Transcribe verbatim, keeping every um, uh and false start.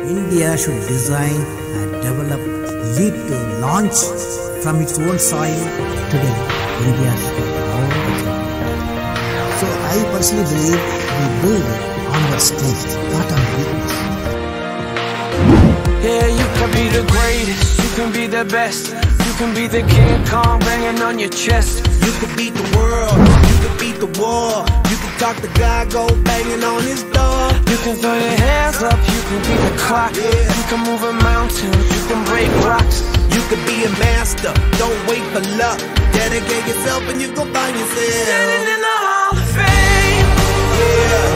India should design and develop, lead to launch from its own soil. Today, India should know. So I personally believe we build on our strength, not on weakness. Yeah, you can be the greatest, you can be the best, you can be the King Kong banging on your chest. You can beat the world, you can beat the war, you can talk the guy, go banging on his door. You can throw your hands up, you can be the clock, Yeah. you can move a mountain, you can break rocks. You can be a master, don't wait for luck. Dedicate yourself and you gon' find yourself Standing in the Hall of Fame. Yeah.